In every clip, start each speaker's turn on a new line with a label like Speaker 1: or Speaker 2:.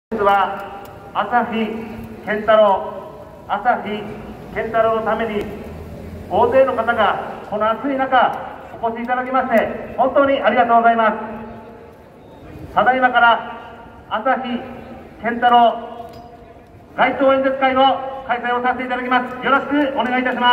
Speaker 1: は朝日健太郎のために大勢の方がこの暑い中お越しいただきまして本当にありがとうございます。ただいまから朝日健太郎街頭演説会の開催をさせていただきます。よろしくお願いいたします。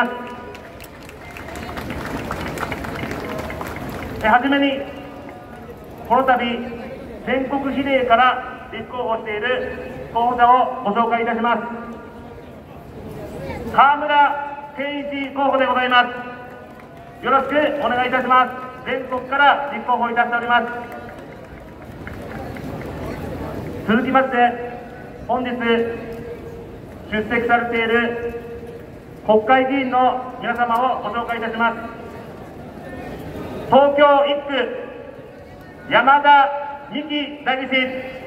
Speaker 1: はじめにこの度全国比例から立候補している候補者をご紹介いたします。河村健一候補でございます。よろしくお願いいたします。全国から立候補いたしております。続きまして本日出席されている国会議員の皆様をご紹介いたします。東京1区山田美希代議士、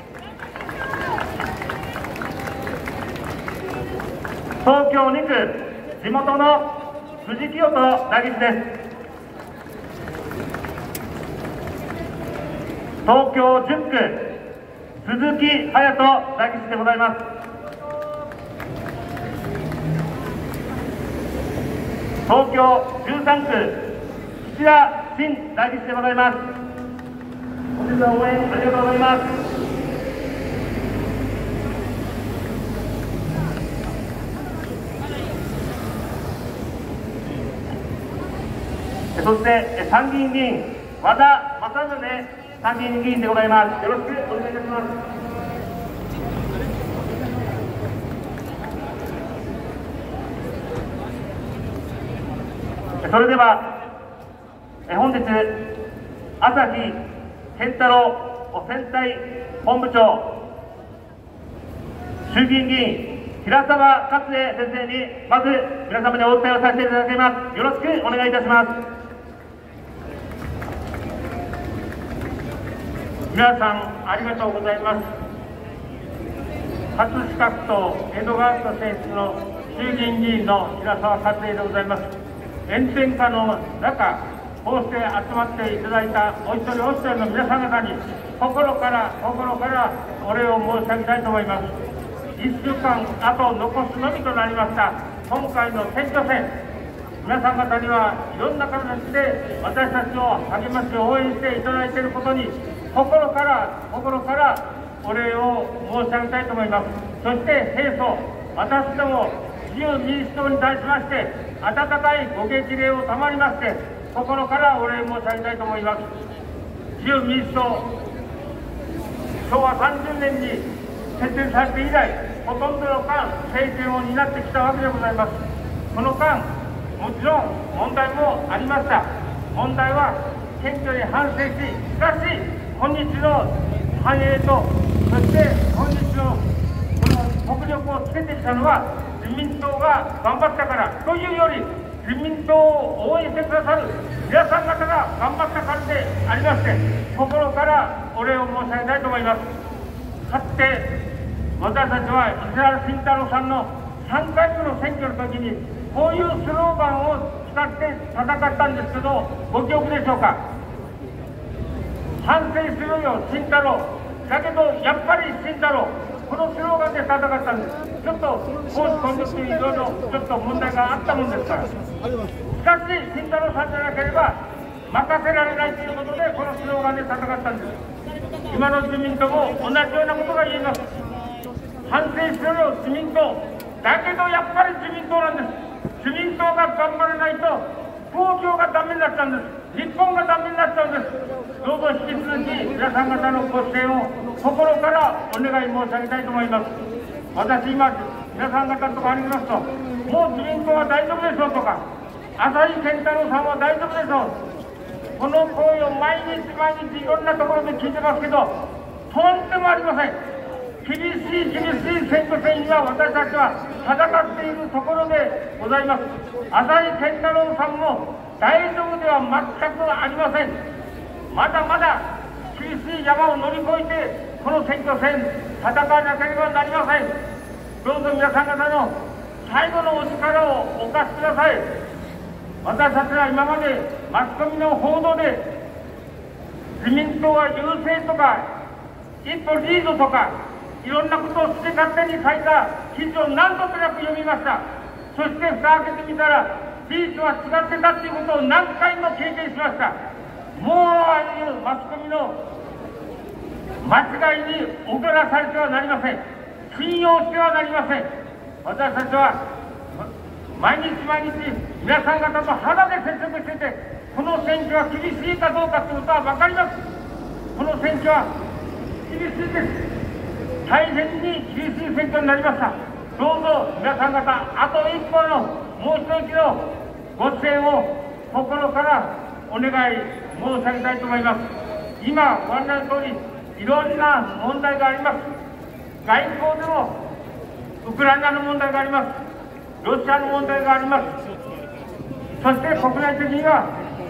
Speaker 1: 東京2区地元の辻清人代議士です。東京10区鈴木隼人代議士でございます。東京13区岸田新代議士でございます。本日は応援ありがとうございます。そして参議院議員和田政宗参議院議員でございます。よろしくお願いいたします。それでは本日朝日健太郎選対本部長衆議院議員平沢勝栄先生にまず皆様にお伝えをさせていただきます。よろしくお願いいたします。
Speaker 2: 皆さんありがとうございます。葛飾区と江戸川区選出の衆議院議員の平沢勝栄でございます。炎天下の中、こうして集まっていただいたお一人お一人の皆さん方に心からお礼を申し上げたいと思います。1週間あと残すのみとなりました今回の選挙戦、皆さん方にはいろんな形で私たちを励まし応援していただいていることに心からお礼を申し上げたいと思います。そして平素、私ども自由民主党に対しまして温かいご激励を賜りまして心からお礼申し上げたいと思います。自由民主党、昭和30年に設立されて以来ほとんどの間政権を担ってきたわけでございます。この間もちろん問題もありました。問題は謙虚に反省し、しかし今日の繁栄と、そして今日のこの国力をつけてきたのは自民党が頑張ったからというより、自民党を応援してくださる皆さん方が頑張ったからでありまして、心からお礼を申し上げたいと思います。かつて私たちは石原慎太郎さんの3回目の選挙の時にこういうスローガンを使って戦ったんですけど、ご記憶でしょうか。反省するよ慎太郎、だけどやっぱり慎太郎、このスローガンで戦ったんです。ちょっと公私混同といろいろちょっと問題があったもんですから、しかし慎太郎さんじゃなければ任せられないということでこのスローガンで戦ったんです。今の自民党も同じようなことが言えます。反省するよ自民党、だけどやっぱり自民党なんです。自民党が頑張らないと東京がダメになっちゃうんです。日本がダメになっちゃうんです。どうぞ引き続き皆さん方のご支援を心からお願い申し上げたいと思います。私今皆さん方と話しますと、もう自民党は大丈夫でしょうとか、朝日健太郎さんは大丈夫でしょう、この声を毎日いろんなところで聞いてますけど、とんでもありません。厳しい選挙戦には私たちは戦っているところでございます。朝日健太郎さんも大丈夫では全くありません。まだまだ厳しい山を乗り越えてこの選挙戦戦わなければなりません。どうぞ皆さん方の最後のお力をお貸しください。私たちは今までマスコミの報道で自民党は優勢とか一歩リードとか、 いろんなことを好き勝手に書いた記事を何度となく読みました。そして蓋を開けてみたら、事実は違ってたということを何回も経験しました。もうああいうマスコミの間違いに踊らされてはなりません。信用してはなりません。私たちは毎日毎日皆さん方と肌で接触してて、この選挙は厳しいかどうかということは分かります。この選挙は厳しいです。大変に厳しい選挙になりました。どうぞ皆さん方、あと一歩のもう一息のご支援を心からお願い申し上げたいと思います。今ご案内の通り、いろんな問題があります。外交でもウクライナの問題があります。ロシアの問題があります。そして国内的には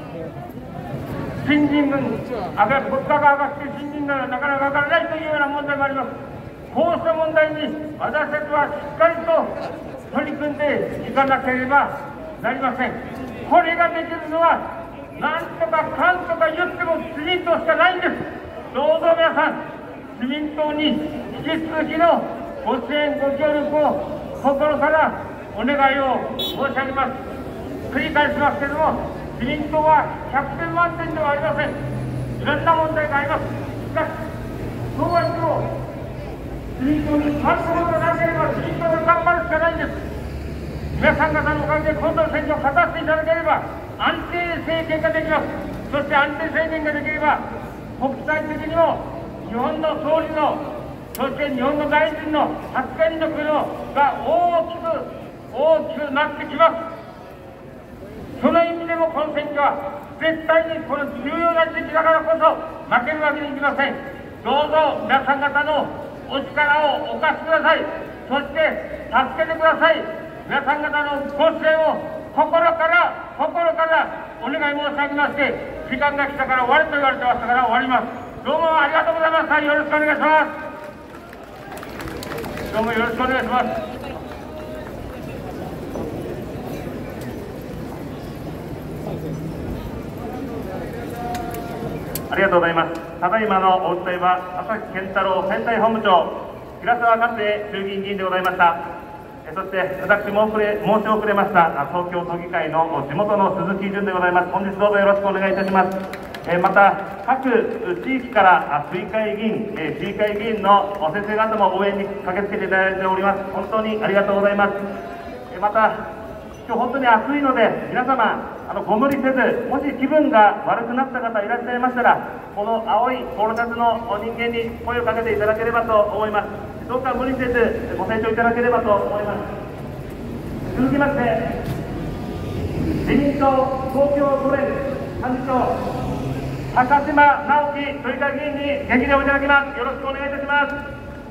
Speaker 2: 新人軍、物価が上がって新人がなかなか上がらないというような問題があります。こうした問題に私たちはしっかりと取り組んでいかなければなりません。これができるのは何とかかんとか言っても自民党しかないんです。どうぞ皆さん、自民党に引き続きのご支援ご協力を心からお願いを申し上げます。繰り返しますけれども、自民党は100点満点ではありません。いろんな問題があります。しかしそうはしても自民党に勝つことがなければ自民党が頑張るしかないんです。皆さん方のおかげで今度の選挙を勝たせていただければ安定政権ができます。そして安定政権ができれば国際的にも日本の総理の、そして日本の大臣の発言力が大きくなってきます。その意味でもこの選挙は絶対にこの重要な時期だからこそ負けるわけにいきません。どうぞ皆さん方のお力をお貸しください。そして助けてください。皆さん方のご支援を心からお願い申し上げまして、時間が来たから終わると言われてましたから終わります。どうもありがとうございました。よろしくお願いします。どうもよろしくお願いします。
Speaker 1: ありがとうございます。ただいまのお訴えは朝日健太郎選対本部長、平沢勝栄衆議院議員でございました。そして私も申し遅れました東京都議会の地元の鈴木淳でございます。本日どうぞよろしくお願いいたします。また各地域から市議会議員の先生方も応援に駆けつけていただいております。本当にありがとうございます。また今日本当に暑いので皆様ご無理せず、もし気分が悪くなった方いらっしゃいましたら、この青いポロシャツの人間に声をかけていただければと思います。どうか無理せずご清聴いただければと思います。続きまして自民党東京都連幹事長高島直樹都議会議員に激励をいただきます。よろしくお願いいたします。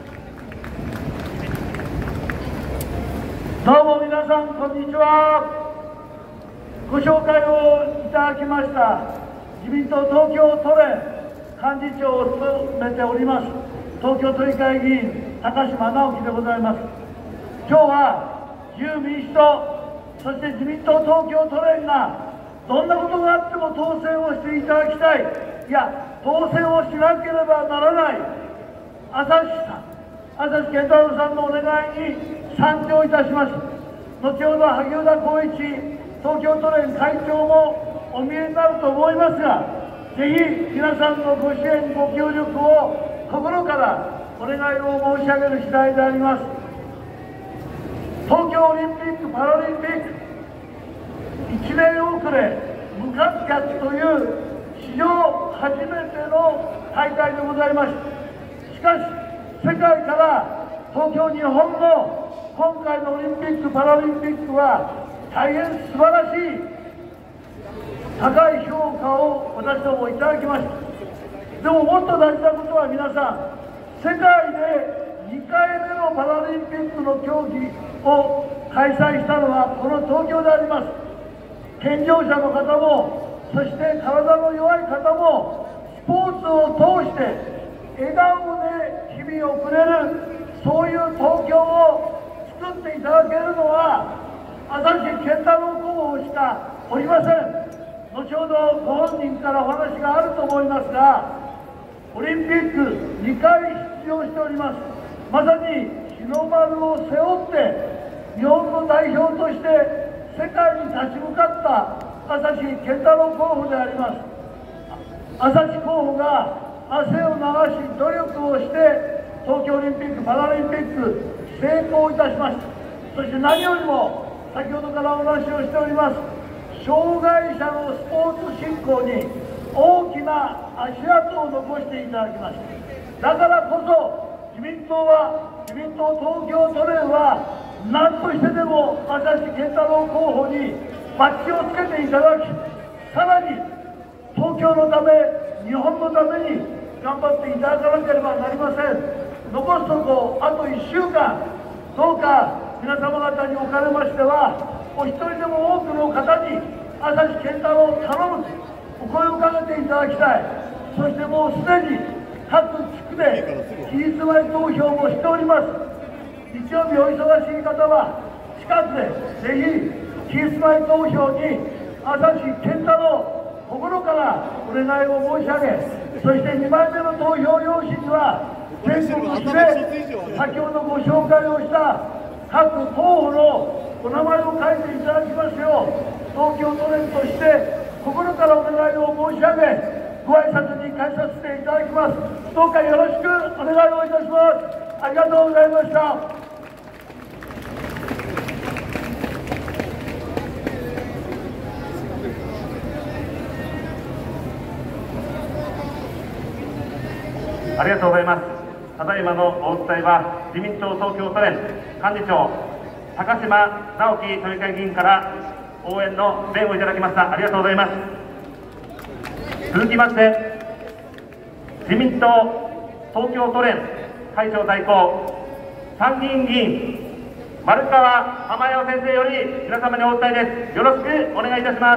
Speaker 3: どうも皆さんこんにちは。ご紹介をいただきました自民党東京都連幹事長を務めております東京都議会議員高島直樹でございます。今日は自由民主党そして自民党東京都連がどんなことがあっても当選をしていただきたい、いや当選をしなければならない朝日健太郎さんのお願いに賛同いたします。後ほど萩生田光一東京都連会長もお見えになると思いますが、ぜひ皆さんのご支援ご協力を心からお願いを申し上げる次第であります。東京オリンピック・パラリンピック1年遅れ無観客という史上初めての大会でございます。しかし世界から東京、日本の今回のオリンピック・パラリンピックは大変素晴らしい高い評価を私どもいただきました。でももっと大事なことは皆さん、世界で2回目のパラリンピックの競技を開催したのはこの東京であります。健常者の方もそして体の弱い方もスポーツを通して笑顔で日々を送れる、そういう東京を作っていただけるのは朝日健太郎候補しかおりません。後ほどご本人からお話があると思いますが、オリンピック2回出場しております。 まさに日の丸を背負って日本の代表として世界に立ち向かった朝日健太郎候補であります。朝日候補が汗を流し努力をして東京オリンピック・パラリンピック成功いたしました。そして何よりも先ほどからお話をしております障害者のスポーツ振興に大きな足跡を残していただきました。だからこそ自民党東京都連は何としてでも朝日健太郎候補にバッジをつけていただき、さらに東京のため日本のために頑張っていただかなければなりません。残すとこあと1週間、どうか皆様方におかれましてはお一人でも多くの方に朝日健太郎を頼むとお声をかけていただきたい。そしてもうすでに各地区で期日前投票もしております。日曜日お忙しい方は近くでぜひ期日前投票に朝日健太郎心からお願いを申し上げ、そして2枚目の投票用紙には全国で先ほどご紹介をした各候補のお名前を書いていただきますよう東京都連として心からお願いを申し上げ、ご挨拶に返させていただきます。どうかよろしくお願いをいたします。ありがとうございました。
Speaker 1: ありがとうございます。ただいまのお訴えは自民党東京都連幹事長高島直樹都議会議員から応援の弁をいただきました。ありがとうございます。続きまして自民党東京都連会長代行参議院議員丸川珠代先生より皆様にお訴えです。よろしくお願いいたします。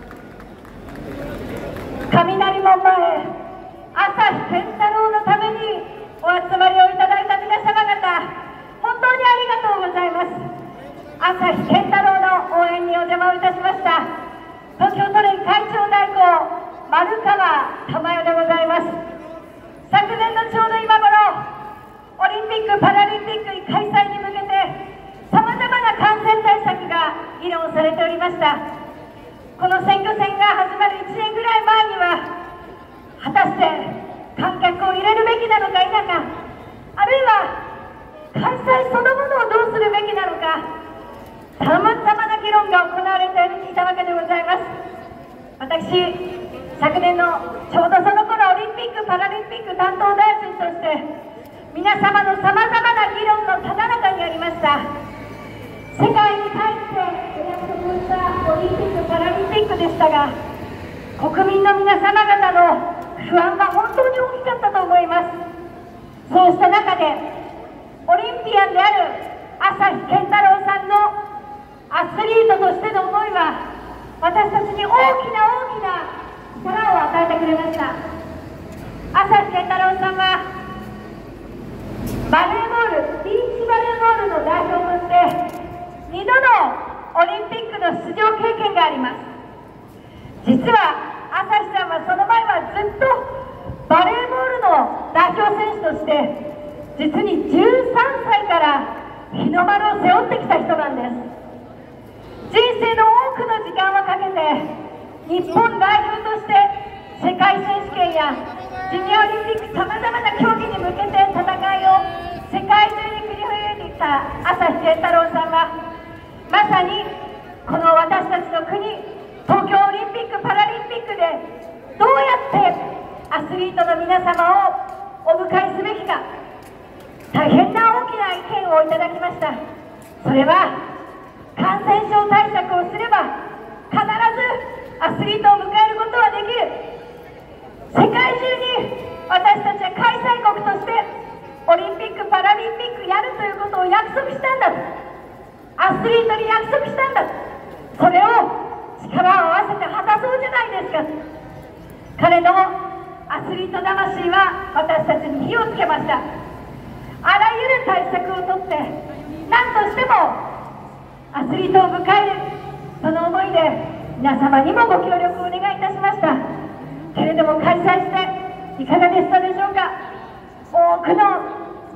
Speaker 4: 雷門前朝日健太郎のためにお集まりをいただいた皆様方、本当にありがとうございます。朝日健太郎の応援にお邪魔をいたしました東京都連会長代行丸川珠代でございます。昨年のちょうど今頃オリンピック・パラリンピック開催に向けてさまざまな感染対策が議論されておりました。この選挙戦が始まる1年ぐらい前には果たして観客を入れるべきなのか否か、あるいは開催そのものをどうするべきなのか、さまざまな議論が行われていたわけでございます。私、昨年のちょうどその頃オリンピック・パラリンピック担当大臣として皆様のさまざまな議論のただ中にありました。世界に対してお約束したオリンピック・パラリンピックでしたが、国民の皆様方の不安が本当に大きかったと思います。そうした中でオリンピアンである朝日健太郎さんのアスリートとしての思いは私たちに大きな力を与えてくれました。朝日健太郎さんはバレーボール、ビーチバレーボールの代表として2度のオリンピックの出場経験があります。実は朝日さんはその前はずっとバレーボールの代表選手として実に13歳から日の丸を背負ってきた人なんです。人生の多くの時間をかけて日本代表として世界選手権やジュニアオリンピックさまざまな競技に向けて戦いを世界中に繰り広げてきた朝日健太郎さんはまさにこの私たちの国東京オリンピック・パラリンピックでどうやってアスリートの皆様をお迎えすべきか、大変な大きな意見をいただきました。それは感染症対策をすれば必ずアスリートを迎えることはできる、世界中に私たちは開催国としてオリンピック・パラリンピックやるということを約束したんだと、アスリートに約束したんだと、それを力を合わせて果たそうじゃないですか。彼のアスリート魂は私たちに火をつけました。あらゆる対策をとって何としてもアスリートを迎える、その思いで皆様にもご協力をお願いいたしました。けれども開催していかがでしたでしょうか。多くの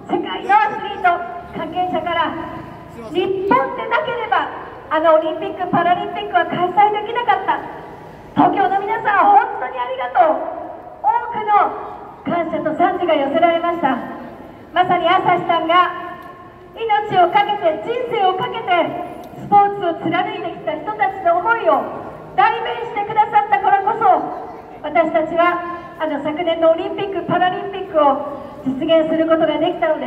Speaker 4: 世界のアスリート関係者から日本でなければあのオリンピック・パラリンピックは開催できなかった、東京の皆さん本当にありがとう、多くの感謝と賛辞が寄せられました。まさに朝日さんが命を懸けて人生を懸けてスポーツを貫いてきた人たちの思いを代弁してくださったからこそ、私たちは昨年のオリンピック・パラリンピックを実現することができたのです。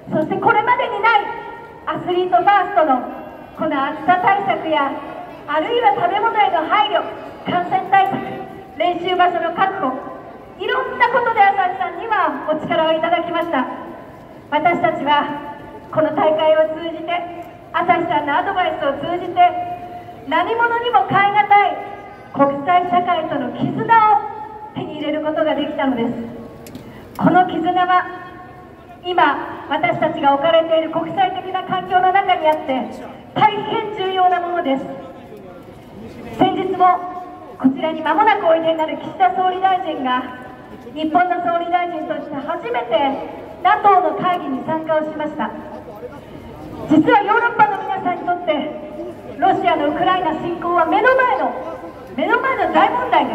Speaker 4: そしてこれまでにないアスリートファーストのこの暑さ対策や、あるいは食べ物への配慮、感染対策、練習場所の確保、いろんなことで朝日さんにはお力をいただきました。私たちはこの大会を通じて、朝日さんのアドバイスを通じて、何者にも代え難い国際社会との絆を手に入れることができたのです。この絆は今私たちが置かれている国際的な環境の中にあって大変重要なものです。先日もこちらに間もなくおいでになる岸田総理大臣が日本の総理大臣として初めて NATO の会議に参加をしました。実はヨーロッパの皆さんにとってロシアのウクライナ侵攻は目の前の大問題です。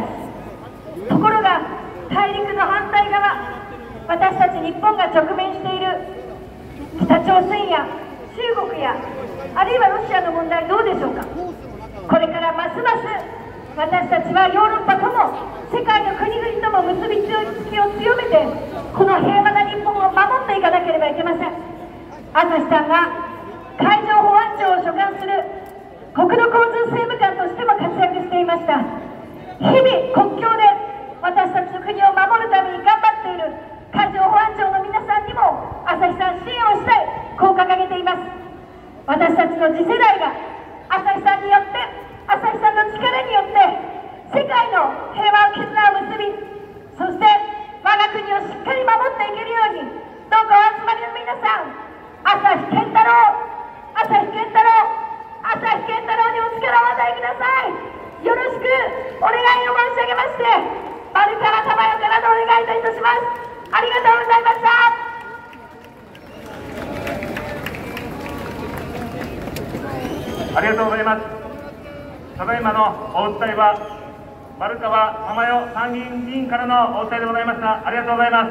Speaker 4: ところが大陸の反対側、私たち日本が直面している北朝鮮や中国や、あるいはロシアの問題どうでしょうか。これからますます私たちはヨーロッパとも世界の国々とも結びつきを強めて、この平和な日本を守っていかなければいけません。朝日さんが海上保安庁を所管する国土交通政務官としても活躍していました。日々国境で私たちの国を守るために頑張っている海上保安庁の皆さんにも朝日さん支援をしたい、こう掲げています。私たちの次世代が朝日さんによって、朝日さんの力によって世界の平和を絆を結び、そして我が国をしっかり守っていけるように、どうかお集まりの皆さん、朝日健太郎にお力をお与えください。よろしくお願いを申し上げまして、丸から玉代からのお願いといたします。ありがとうございま
Speaker 1: した。ありがとうございます。ただいまのお訴えは丸川珠代参議院議員からのお訴えでございました。ありがとうございます。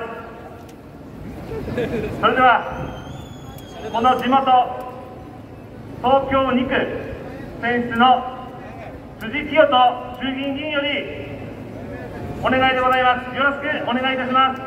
Speaker 1: それではこの地元東京2区選出の辻清人衆議院議員よりお願いでございます。よろしくお願いいたします。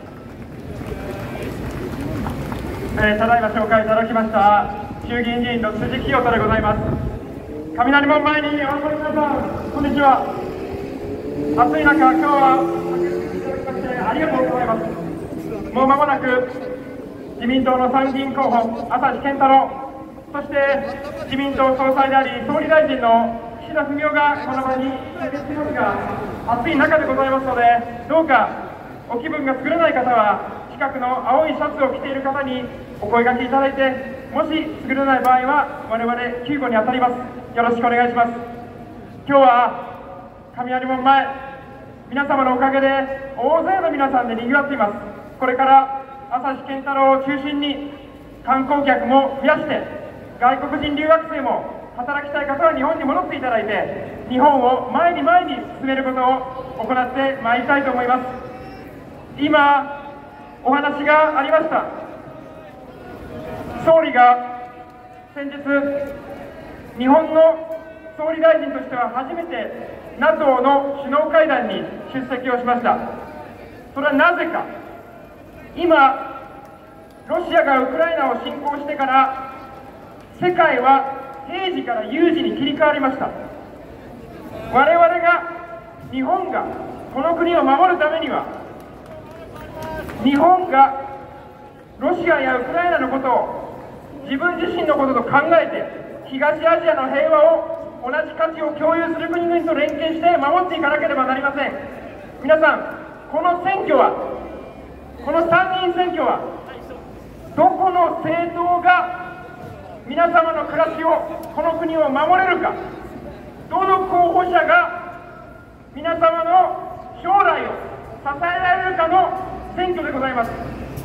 Speaker 2: ただいま紹介いただきました衆議院議員の辻清人でございます。雷門前にお集まりの皆さん、こんにちは。暑い中、今日はお越しいただきましてありがとうございます。もう間もなく自民党の参議院候補朝日健太郎、そして自民党総裁であり総理大臣の岸田文雄がこの場に出席していますが、暑い中でございますので、どうかお気分が優れない方は近くの青いシャツを着ている方にお声掛けいただいて、もし優れない場合は我々救護に当たります。よろしくお願いします。今日は雷門前、皆様のおかげで大勢の皆さんで賑わっています。これから朝日健太郎を中心に観光客も増やして、外国人留学生も働きたい方は日本に戻っていただいて、日本を前に進めることを行ってまいりたいと思います。今お話がありました、総理が先日日本の総理大臣としては初めて NATO の首脳会談に出席をしました。それはなぜか、今ロシアがウクライナを侵攻してから世界は平時から有事に切り替わりました。我々が、日本がこの国を守るためには、日本がロシアやウクライナのことを自分自身のことと考えて、東アジアの平和を、同じ価値を共有する国々と連携して守っていかなければなりません。皆さん、この選挙は、この参議院選挙は、どこの政党が皆様の暮らしを、この国を守れるか、どの候補者が皆様の将来を支えられるかの選挙でございます。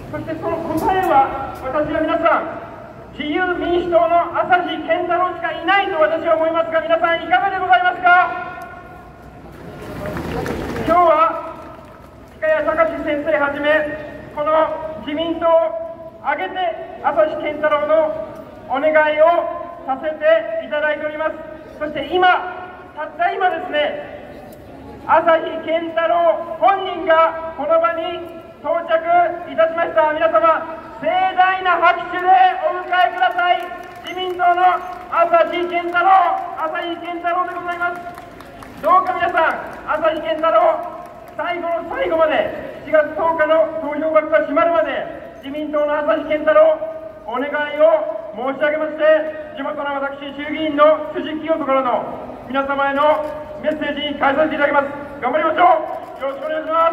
Speaker 2: そしてその答えは、私は皆さん、自由民主党の朝日健太郎しかいないと私は思いますが、皆さんいかがでございますか。今日は深谷隆先生はじめ、この自民党を挙げて朝日健太郎のお願いをさせていただいております。そして今、たった今ですね、朝日健太郎本人がこの場に到着いたしました。皆様、盛大な拍手でお迎えください。自民党の朝日健太郎でございます。どうか皆さん、朝日健太郎、最後の最後まで、7月10日の投票箱が閉まるまで、自民党の朝日健太郎、お願いを申し上げまして、地元の私、衆議院の辻清人からの皆様へのメッセージに変えさせていただきます。頑張りましょう。よろしくお願いします。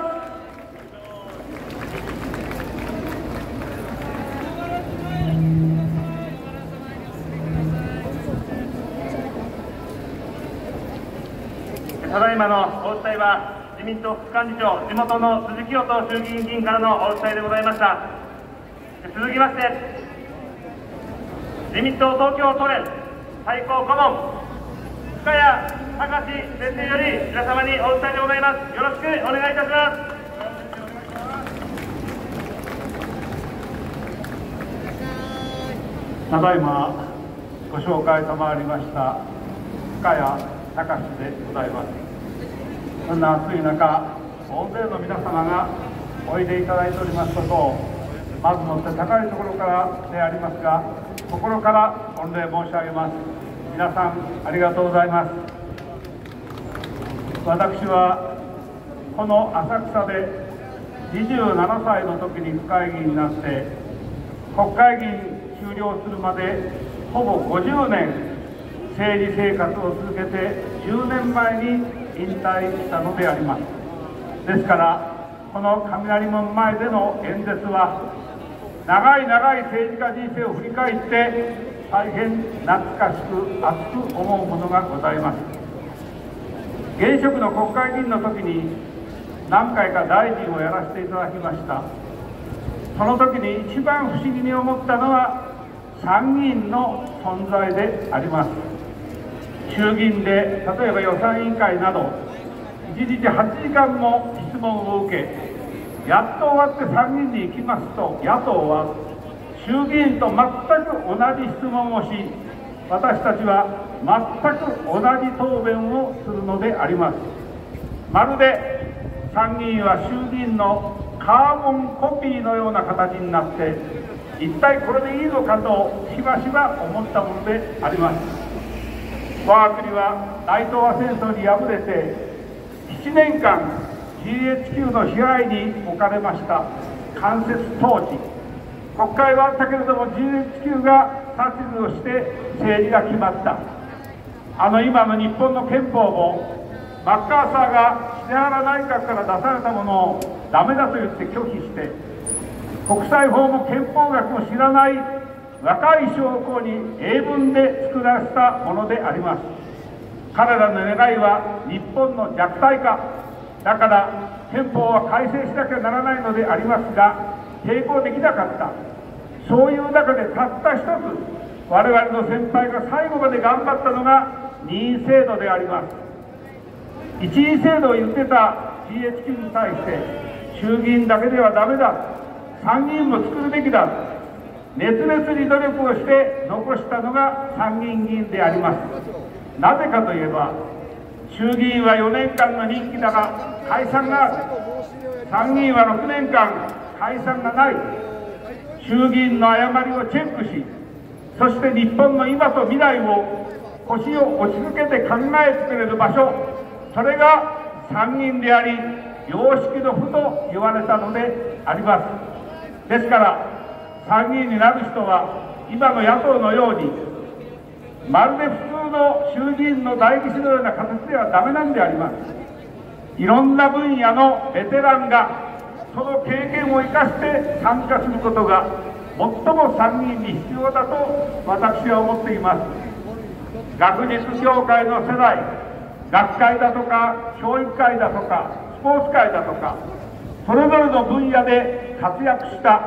Speaker 1: ただいまのお訴えは、自民党副幹事長、地元の鈴木清人衆議院議員からのお訴えでございました。続きまして、自民党東京都連最高顧問、深谷隆先生より皆様にお訴えでございます。よろしくお願いいたします。
Speaker 3: ただいまご紹介賜りました深谷隆でございます。そんな暑い中、大勢の皆様がおいでいただいておりますことを、まずもって高いところからでありますが、心から御礼申し上げます。皆さんありがとうございます。私はこの浅草で27歳の時に府会議員になって、国会議員終了するまでほぼ50年政治生活を続けて、10年前に引退したのであります。ですからこの雷門前での演説は、長い長い政治家人生を振り返って大変懐かしく熱く思うものがございます。現職の国会議員の時に何回か大臣をやらせていただきました。その時に一番不思議に思ったのは参議院の存在であります。衆議院で例えば予算委員会など1日8時間も質問を受け、やっと終わって参議院に行きますと、野党は衆議院と全く同じ質問をし、私たちは全く同じ答弁をするのであります。まるで参議院は衆議院のカーボンコピーのような形になって、一体これでいいのかとしばしば思ったものであります。我が国は大東亜戦争に敗れて7年間 GHQ の支配に置かれました。間接統治、国会はあったけれども GHQ が指図をして政治が決まった。今の日本の憲法もマッカーサーが石原内閣から出されたものをダメだと言って拒否して、国際法も憲法学も知らない若い将校に英文で作らせたものであります。彼らの願いは日本の弱体化だから、憲法は改正しなきゃならないのでありますが、抵抗できなかった。そういう中でたった一つ、我々の先輩が最後まで頑張ったのが任意制度であります。一位制度を言ってた GHQ に対して、衆議院だけではダメだ、参議院も作るべきだ、熱烈に努力をして残したのが参議院議員であります。なぜかといえば、衆議院は4年間の任期だが解散がある、参議院は6年間解散がない。衆議院の誤りをチェックし、そして日本の今と未来を腰を落ち着けて考えてくれる場所、それが参議院であり、良識の府と言われたのであります。ですから参議院になる人は今の野党のように、まるで普通の衆議院の代議士のような形ではダメなんであります。いろんな分野のベテランがその経験を生かして参加することが最も参議院に必要だと私は思っています。学術協会の世代、学会だとか教育会だとかスポーツ界だとか、それぞれの分野で活躍した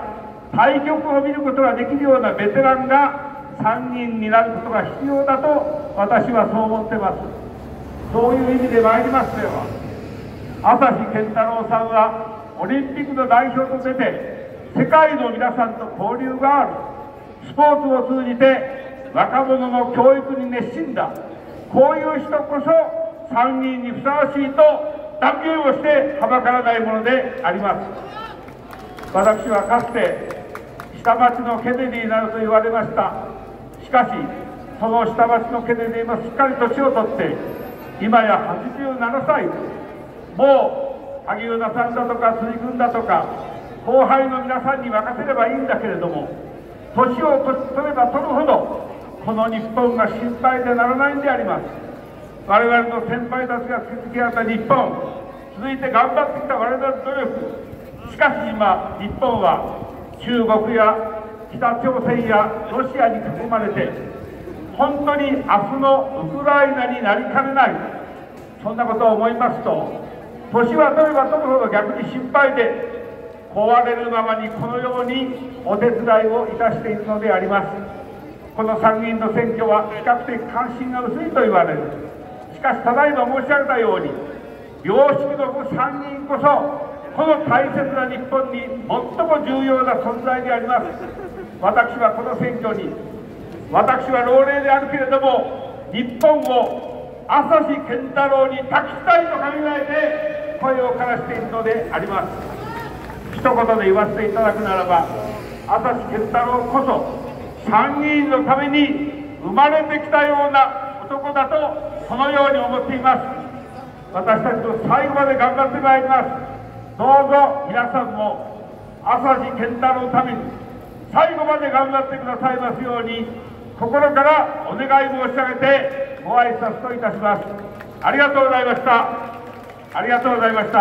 Speaker 2: 対局を見ることができるようなベテランが3人になることが必要だと私はそう思ってます。そういう意味で参りますでは、朝日健太郎さんはオリンピックの代表と出て世界の皆さんと交流がある、スポーツを通じて若者の教育に熱心だ、こういう人こそ参議院にふさわしいと断言をしてはばからないものであります。私はかつて下町のケネディなどと言われました。しかしその下町のケネディもしっかり年を取って今や87歳、もう萩生田さんだとか辻君だとか後輩の皆さんに任せればいいんだけれども、年を取れば取るほどこの日本が心配でならないんであります。我々の先輩たちが築き上げた日本、続いて頑張ってきた我々の努力、しかし今日本は中国や北朝鮮やロシアに囲まれて本当に明日のウクライナになりかねない、そんなことを思いますと、年は取れば取るほど逆に心配で、壊れるままにこのようにお手伝いをいたしているのであります。この参議院の選挙は比較的関心が薄いと言われる。しかしただいま申し上げたように、良識の参議院こそこの大切な日本に最も重要な存在であります。私はこの選挙に、私は老齢であるけれども日本を朝日健太郎に託したいと考えて声を枯らしているのであります。一言で言わせていただくならば、朝日健太郎こそ参議院のために生まれてきたような男だとそのように思っています。私たちと最後まで頑張ってまいります。どうぞ皆さんも朝日健太郎のために最後まで頑張ってくださいますように心からお願い申し上げてご挨拶といたします。ありがとうございました。ありがとうございました。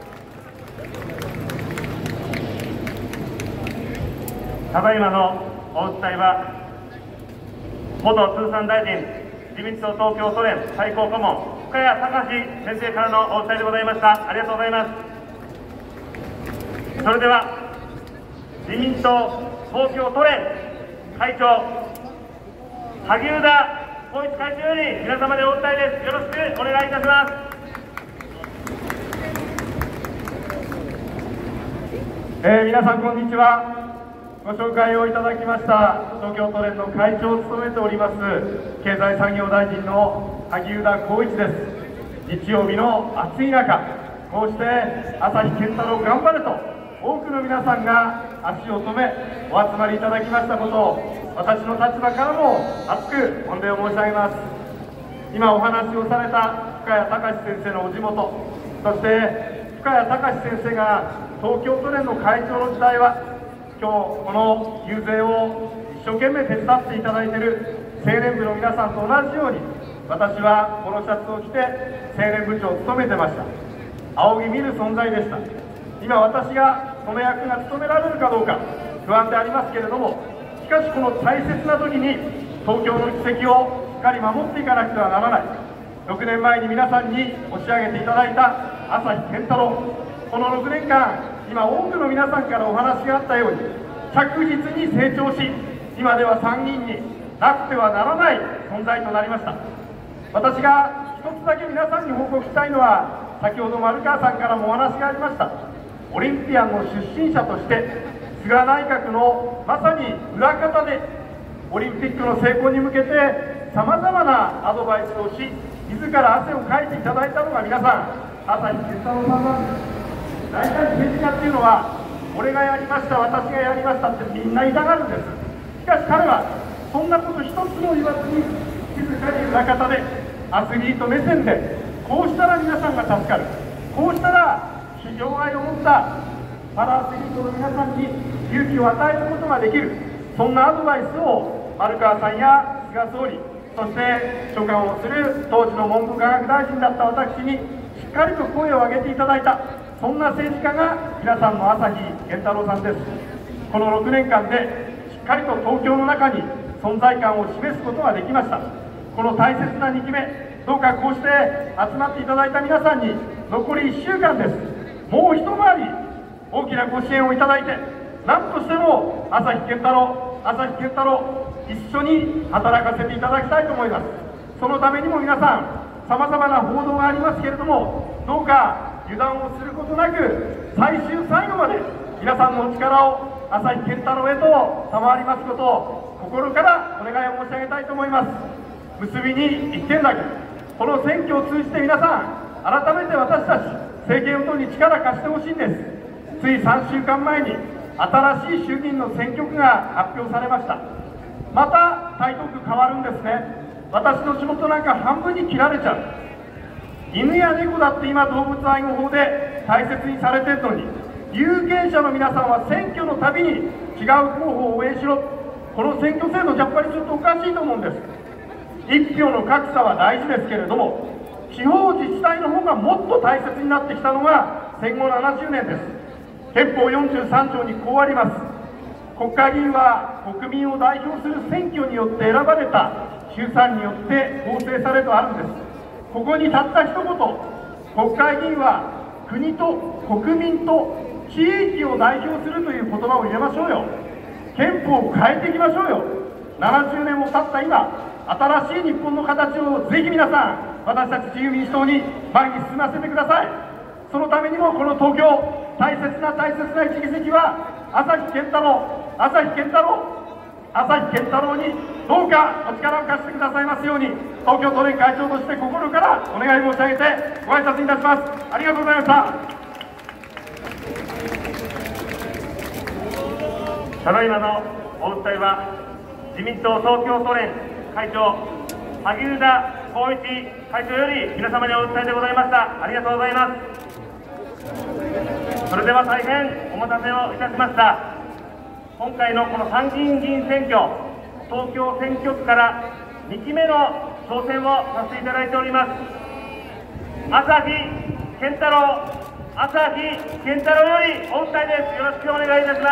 Speaker 1: ただいまのお訴えは、元通産大臣、自民党東京都連最高顧問、深谷隆先生からのお訴えでございました。ありがとうございます。それでは、自民党東京都連会長、萩生田光一会長より皆様でお訴えです。よろしくお願いいたします。
Speaker 5: 皆さんこんにちは。ご紹介をいただきました東京都連の会長を務めております経済産業大臣の萩生田光一です。日曜日の暑い中、こうして朝日健太郎頑張れと多くの皆さんが足を止めお集まりいただきましたことを、私の立場からも厚く御礼を申し上げます。今お話をされた深谷隆先生のお地元、そして深谷隆先生が東京都連の会長の時代は、今日この遊説を一生懸命手伝っていただいている青年部の皆さんと同じように、私はこのシャツを着て青年部長を務めてました。仰ぎ見る存在でした。今私がその役が務められるかどうか不安でありますけれども、しかしこの大切な時に東京の議席をしっかり守っていかなくてはならない。6年前に皆さんに押し上げていただいた朝日健太郎、この6年間、今多くの皆さんからお話があったように着実に成長し、今では参議院になくてはならない存在となりました。私が一つだけ皆さんに報告したいのは、先ほど丸川さんからもお話がありました、オリンピアンの出身者として菅内閣のまさに裏方でオリンピックの成功に向けてさまざまなアドバイスをし、自ら汗をかいていただいたのが皆さん、朝日健太郎さんなんです。大体政治家っていうのは、俺がやりました、私がやりましたってみんな痛がるんです。しかし彼はそんなこと一つも言わずに、静かに裏方でアスリート目線で、こうしたら皆さんが助かる、こうしたら非常愛を持ったパラアスリートの皆さんに勇気を与えることができる、そんなアドバイスを丸川さんや菅総理、そして所管をする当時の文部科学大臣だった私にしっかりと声を上げていただいた、そんな政治家が皆さんの朝日健太郎さんです。この6年間でしっかりと東京の中に存在感を示すことができました。この大切な2期目、どうかこうして集まっていただいた皆さんに残り1週間です。もう一回り大きなご支援をいただいて、 何としても朝日健太郎、一緒に働かせていただきたいと思います。そのためにも皆さん、さまざまな報道がありますけれども、どうか油断をすることなく、最終最後まで皆さんのお力を朝日健太郎へと賜りますことを心からお願いを申し上げたいと思います。結びに1点だけ、この選挙を通じて皆さん、改めて私たち政権与党に力を貸してほしいんです。つい3週間前に新しい衆議院の選挙区が発表されました。また台東区変わるんですね。私の地元なんか半分に切られちゃう。犬や猫だって今動物愛護法で大切にされてるのに、有権者の皆さんは選挙のたびに違う候補を応援しろ、この選挙制度やっぱりちょっとおかしいと思うんです。一票の格差は大事ですけれども、地方自治体の方がもっと大切になってきたのが戦後70年です。憲法43条にこうあります。国会議員は国民を代表する選挙によって選ばれた衆参によって構成されるとあるんです。ここにたった一言、国会議員は国と国民と地域を代表するという言葉を入れましょうよ。憲法を変えていきましょうよ。70年も経った今、新しい日本の形をぜひ皆さん、私たち自由民主党に前に進ませてください。そのためにもこの東京、大切な1議席は朝日健太郎にどうかお力を貸してくださいますように、東京都連会長として心からお願い申し上げてご挨拶いたします。ありがとうございました。
Speaker 1: ただいまのお訴えは、自民党東京都連会長、萩生田光一会長より皆様にお訴えでございました。ありがとうございます。それでは大変お待たせをいたしました。今回のこの参議院議員選挙、東京選挙区から2期目の挑戦をさせていただいております。朝日健太郎よりお訴えです。よろしくお願いいたします。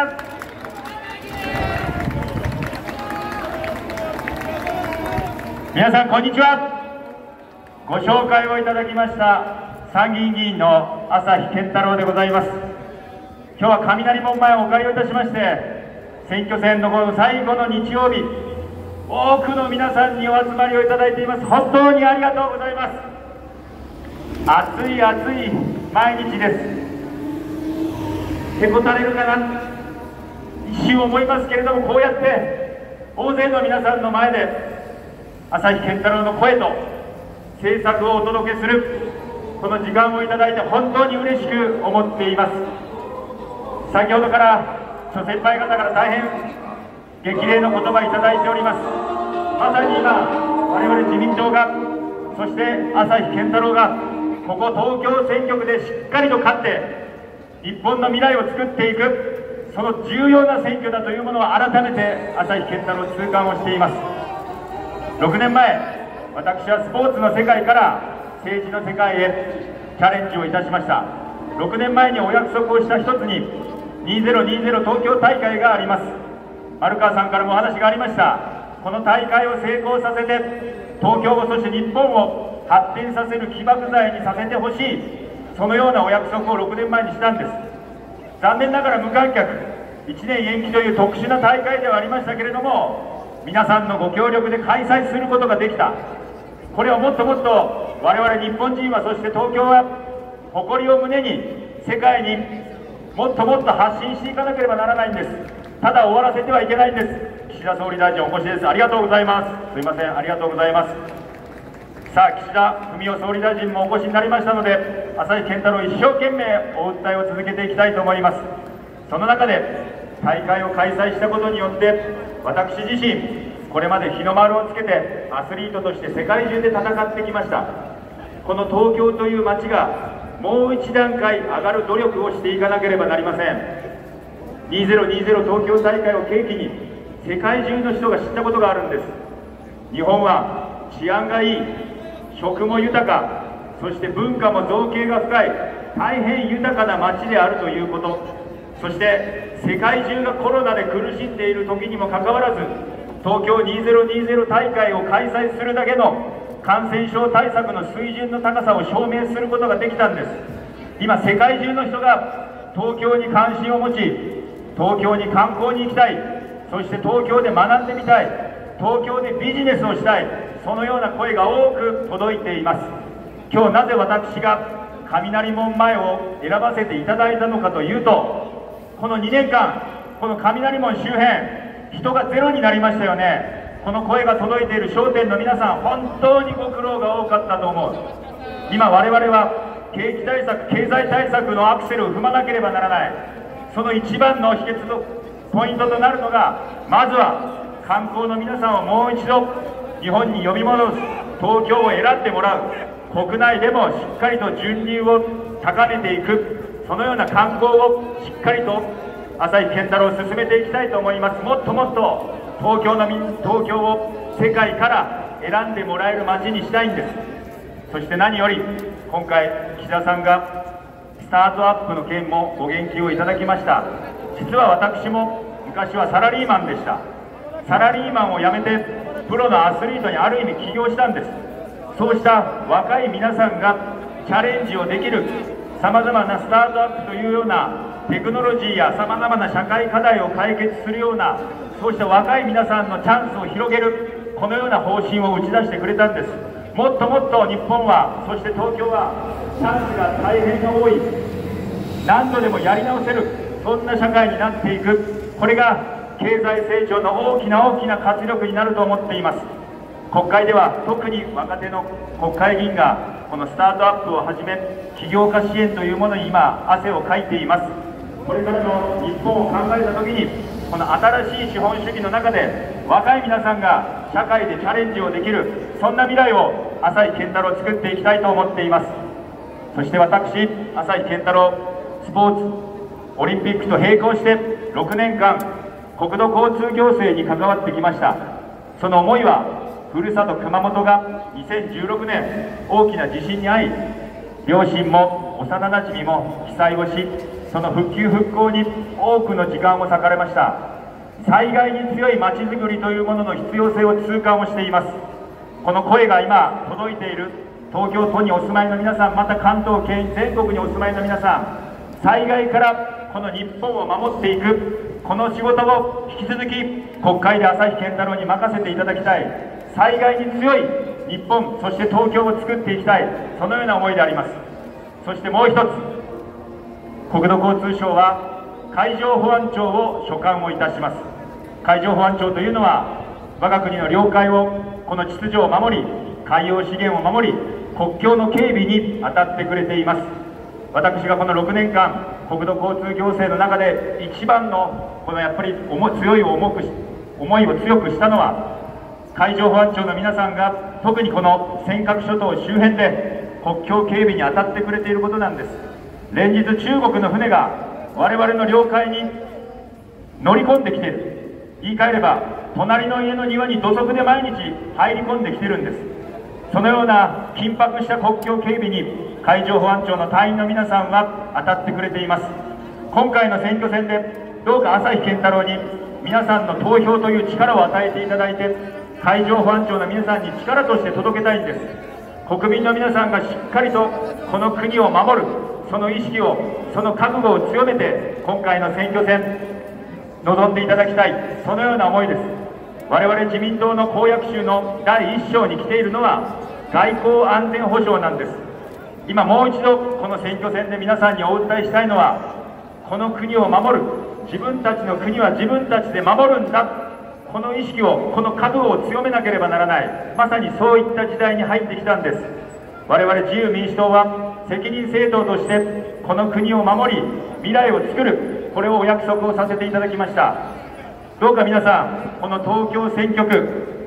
Speaker 6: 皆さんこんにちは。ご紹介をいただきました参議院議員の朝日健太郎でございます。今日は雷門前をお借りをいたしまして、選挙戦のこの最後の日曜日、多くの皆さんにお集まりをいただいています。本当にありがとうございます。暑い毎日です。へこたれるかな一瞬思いますけれども、こうやって大勢の皆さんの前で朝日健太郎の声と政策をお届けするこの時間をいただいて本当に嬉しく思っています。先ほどから諸先輩方から大変激励の言葉いただいております。まさに今我々自民党が、そして朝日健太郎がここ東京選挙区でしっかりと勝って日本の未来を作っていく、その重要な選挙だというものを改めて朝日健太郎痛感をしています。6年前、私はスポーツの世界から政治の世界へチャレンジをいたしました。6年前にお約束をした一つに2020東京大会があります。丸川さんからもお話がありました。この大会を成功させて東京を、そして日本を発展させる起爆剤にさせてほしい、そのようなお約束を6年前にしたんです。残念ながら無観客、1年延期という特殊な大会ではありましたけれども、皆さんのご協力で開催することができた。これをもっともっと我々日本人は、そして東京は誇りを胸に世界にもっともっと発信していかなければならないんです。ただ終わらせてはいけないんです。岸田総理大臣お越しです。ありがとうございます。すいません、ありがとうございます。さあ、岸田文雄総理大臣もお越しになりましたので、朝日健太郎一生懸命お訴えを続けていきたいと思います。その中で大会を開催したことによって、私自身これまで日の丸をつけてアスリートとして世界中で戦ってきました。この東京という街がもう一段階上がる努力をしていかなければなりません。2020東京大会を契機に世界中の人が知ったことがあるんです。日本は治安がいい、食も豊か、そして文化も造形が深い大変豊かな街であるということ、そして世界中がコロナで苦しんでいる時にもかかわらず、東京2020大会を開催するだけの感染症対策の水準の高さを証明することができたんです。今世界中の人が東京に関心を持ち、 東京に観光に行きたい、そして東京で学んでみたい、東京でビジネスをしたい、そのような声が多く届いています。今日なぜ私が雷門前を選ばせていただいたのかというと、この2年間この雷門周辺人がゼロになりましたよね。この声が届いている商店の皆さん、本当にご苦労が多かったと思う。今我々は景気対策、経済対策のアクセルを踏まなければならない。その一番の秘訣のポイントとなるのが、まずは観光の皆さんをもう一度日本に呼び戻す、東京を選んでもらう、国内でもしっかりと順流を高めていく、そのような観光をしっかりと朝日健太郎を進めていきたいと思います。もっともっと東京を世界から選んでもらえる街にしたいんです。そして何より今回岸田さんがスタートアップの件もご言及をいただきました。実は私も昔はサラリーマンでした。サラリーマンを辞めてプロのアスリートにある意味起業したんです。そうした若い皆さんがチャレンジをできる、さまざまなスタートアップというようなテクノロジーやさまざまな社会課題を解決するような、そうした若い皆さんのチャンスを広げる、このような方針を打ち出してくれたんです。もっともっと日本は、そして東京はチャンスが大変多い、何度でもやり直せる、そんな社会になっていく、これが経済成長の大きな大きな活力になると思っています。国会では特に若手の国会議員がこのスタートアップをはじめ起業家支援というものに今汗をかいています。これからの日本を考えた時に、この新しい資本主義の中で若い皆さんが社会でチャレンジをできる、そんな未来を朝日健太郎を作っていきたいと思っています。そして私朝日健太郎、スポーツオリンピックと並行して6年間国土交通行政に関わってきました。その思いは、ふるさと熊本が2016年大きな地震に遭い、両親も幼なじみも被災をし、その復旧復興に多くの時間を割かれました。災害に強いまちづくりというものの必要性を痛感をしています。この声が今届いている東京都にお住まいの皆さん、また関東圏全国にお住まいの皆さん、災害からこの日本を守っていく、この仕事を引き続き国会で朝日健太郎に任せていただきたい。災害に強い日本、そして東京を作っていきたい、そのような思いであります。そしてもう一つ、国土交通省は海上保安庁を所管をいたします。海上保安庁というのは我が国の領海を、この秩序を守り、海洋資源を守り、国境の警備に当たってくれています。私がこの6年間国土交通行政の中で一番のこのやっぱり強い思いを強くしたのは、海上保安庁の皆さんが特にこの尖閣諸島周辺で国境警備に当たってくれていることなんです。連日中国の船が我々の領海に乗り込んできている、言い換えれば隣の家の庭に土足で毎日入り込んできているんです。そのような緊迫した国境警備に海上保安庁の隊員の皆さんは当たってくれています。今回の選挙戦でどうか朝日健太郎に皆さんの投票という力を与えていただいて、海上保安庁の皆さんに力として届けたいんです。国民の皆さんがしっかりとこの国を守る、その意識を、その覚悟を強めて今回の選挙戦臨んでいただきたい、そのような思いです。我々自民党の公約集の第1章に来ているのは外交安全保障なんです。今もう一度この選挙戦で皆さんにお訴えしたいのは、この国を守る、自分たちの国は自分たちで守るんだ、この意識を、この覚悟を強めなければならない、まさにそういった時代に入ってきたんです。我々自由民主党は責任政党としてこの国を守り未来を作る、これをお約束をさせていただきました。どうか皆さん、この東京選挙区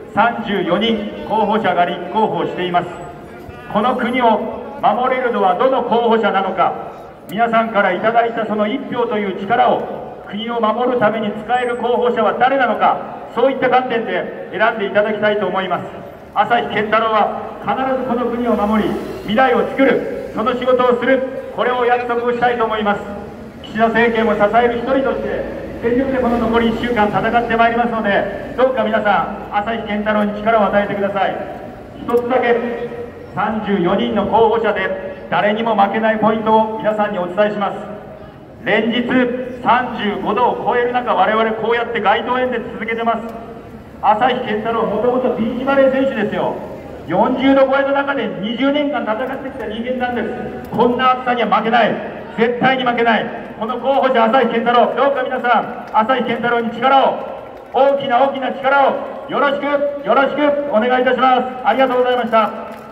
Speaker 6: 34人候補者が立候補しています。この国を守れるのはどの候補者なのか、皆さんからいただいたその1票という力を国を守るために使える候補者は誰なのか、そういった観点で選んでいただきたいと思います。朝日健太郎は必ずこの国を守り未来を作る、その仕事をする、これを約束をしたいと思います。岸田政権を支える一人として全力でこの残り1週間戦ってまいりますので、どうか皆さん朝日健太郎に力を与えてください。一つだけ34人の候補者で誰にも負けないポイントを皆さんにお伝えします。連日 35度を超える中、我々こうやって街頭演説続けてます。朝日健太郎、もともとビーチバレー選手ですよ。40度超えの中で20年間戦ってきた人間なんです。こんな暑さには負けない、絶対に負けない。この候補者朝日健太郎、どうか皆さん朝日健太郎に力を、大きな大きな力をよろしくお願いいたします。ありがとうございました。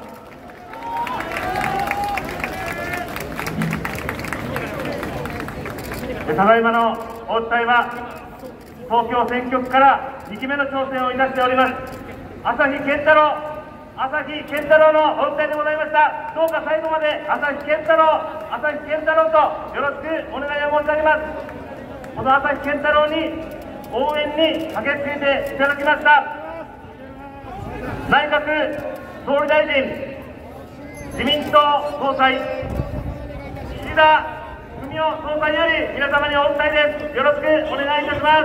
Speaker 1: ただいまのお訴えは東京選挙区から2期目の挑戦をいたしております朝日健太郎のお訴えでございました。どうか最後まで朝日健太郎とよろしくお願いを申し上げます。この朝日健太郎に応援に駆けつけていただきました内閣総理大臣、自民党総裁岸田文雄総裁より皆様にお訴えです。よろしくお願いいたします。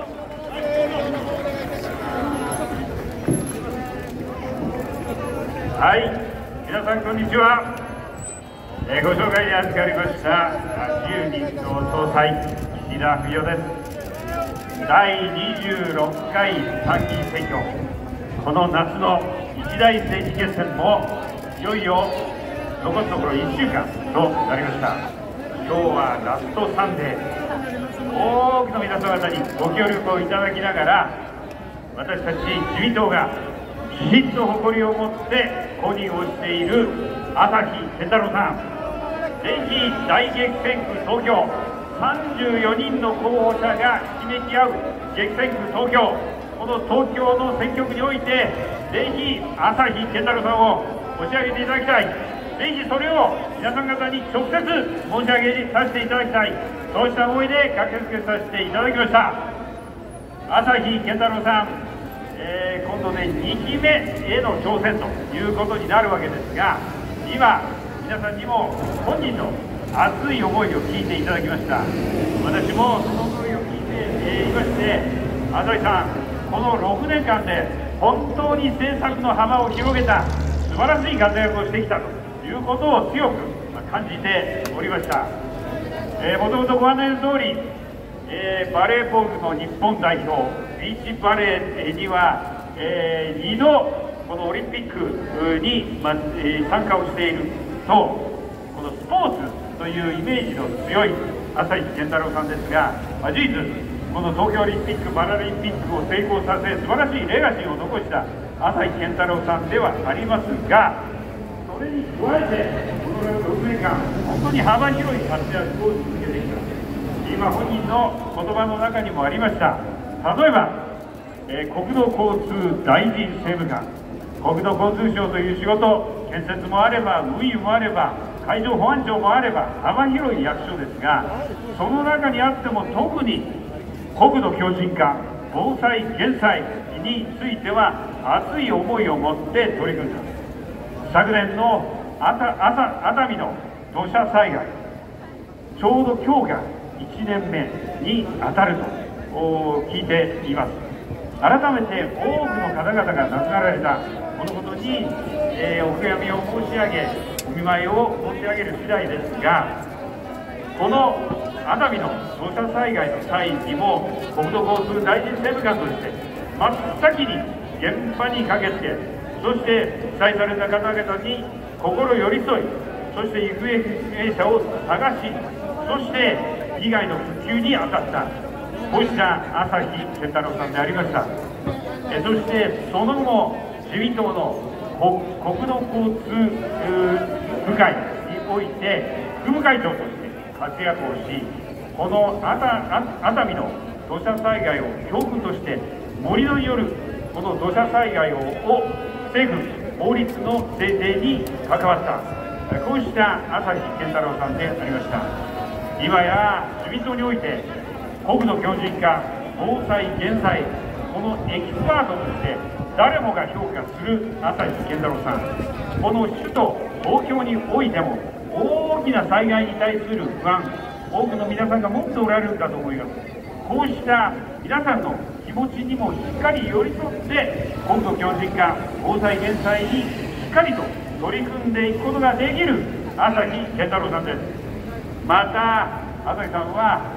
Speaker 2: はい、皆さんこんにちは。ご紹介に預かりました自由民主党総裁岸田文雄です。第26回参議院選挙、この夏の一大政治決戦もいよいよ残すところ1週間となりました。今日はラストサンデー、多くの皆様方にご協力をいただきながら、私たち自民党がきちんと誇りを持って公認をしている朝日健太郎さん、ぜひ大激戦区東京、34人の候補者がひめき合う激戦区東京、この東京の選挙区において、ぜひ朝日健太郎さんを押し上げていただきたい、ぜひそれを皆さん方に直接申し上げさせていただきたい、そうした思いで駆けつけさせていただきました。朝日健太郎さん、今度ね、2期目への挑戦ということになるわけですが、今、皆さんにも本人の熱い思いを聞いていただきました。私もその思いを聞いていまして、朝日さん、この6年間で本当に政策の幅を広げた素晴らしい活躍をしてきたということを強く感じておりました。もともとご案内の通り、バレーボールの日本代表、ビーチバレーには、2度このオリンピックに、参加をしていると、このスポーツというイメージの強い朝日健太郎さんですが、事実、この東京オリンピック・パラリンピックを成功させ、素晴らしいレガシーを残した朝日健太郎さんではありますが、それに加えて、この6年間、本当に幅広い活躍を続けてきた。今、本人の言葉の中にもありました。例えば、国土交通大臣政務官、国土交通省という仕事、建設もあれば、運輸もあれば、海上保安庁もあれば、幅広い役所ですが、その中にあっても特に国土強靭化、防災・減災については熱い思いを持って取り組んだ。昨年の熱海の土砂災害、ちょうど今日が1年目に当たると聞いています。改めて多くの方々が亡くなられたこのことに、お悔やみを申し上げ、お見舞いを申し上げる次第ですが、この熱海の土砂災害の際にも、国土交通大臣政務官として真っ先に現場に駆けつけ、そして被災された方々に心寄り添い、そして行方不明者を探し、そして被害の復旧に当たった、こうした朝日健太郎さんでありました。そしてその後も自民党の国土交通部会において副部会長として活躍をし、この熱海の土砂災害を教訓として盛り土によるこの土砂災害を防ぐ法律の制定に関わった、こうした朝日健太郎さんでありました。今や自民党において国土強靭化、防災・減災、このエキスパートとして誰もが評価する朝日健太郎さん、この首都東京においても大きな災害に対する不安、多くの皆さんが持っておられるかと思います。こうした皆さんの気持ちにもしっかり寄り添って国土強靭化、防災・減災にしっかりと取り組んでいくことができる朝日健太郎さんです。また朝日さんは